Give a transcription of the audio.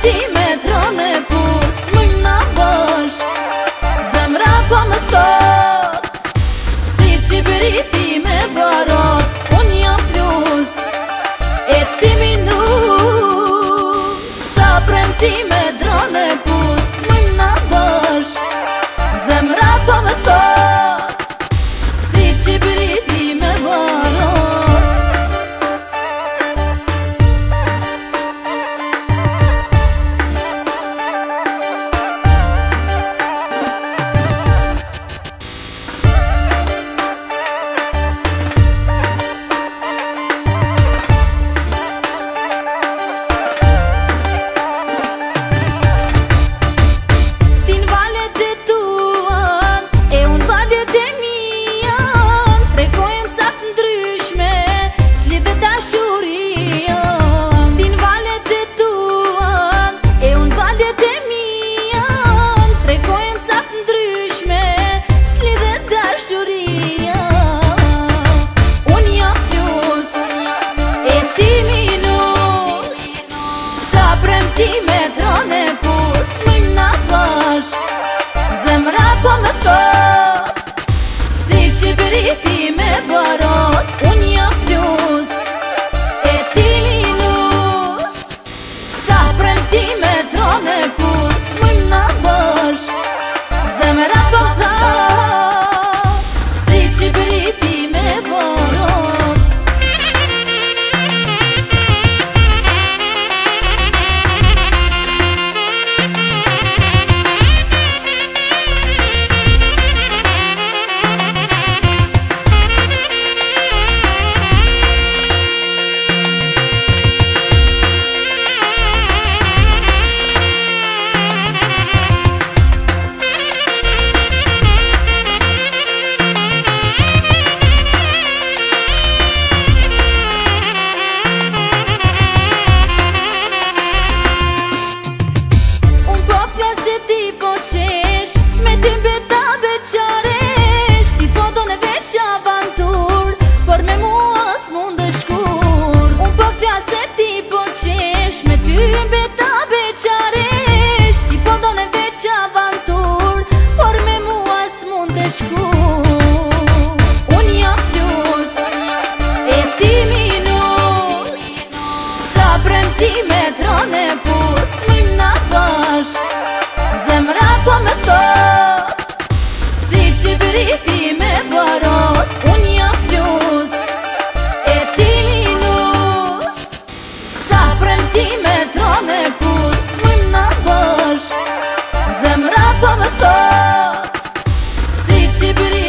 premtime trone pus mâna bash. Zemra po më thot si qibëriti me barat. Unë jam plus e ti minus. Sa premtime trone pus mâna bash. Zemra po më thot si qibëriti me barat. Zemra po më thot si qibëriti me barat. Unë jam plus e ti minus. Sa premtime trone pus mërna bash. Zemra po më thot si qibëriti me barat. Me ty beta beqaresh, ti po do në veç avantur, por me mua s'mund dhe shkur. Unë po fjas e ti po qesh, me ty beta beqaresh, ti po do në veç avantur, por me mua s'mund dhe shkur. Unë jam plus e ti minus. Sa premtime trone pus mërna bash. Zemra po më thot si qibëriti me barat. Unë jam plus e ti minus. Sa premtime trone pus mërna bash. Zemra po më thot si qibëriti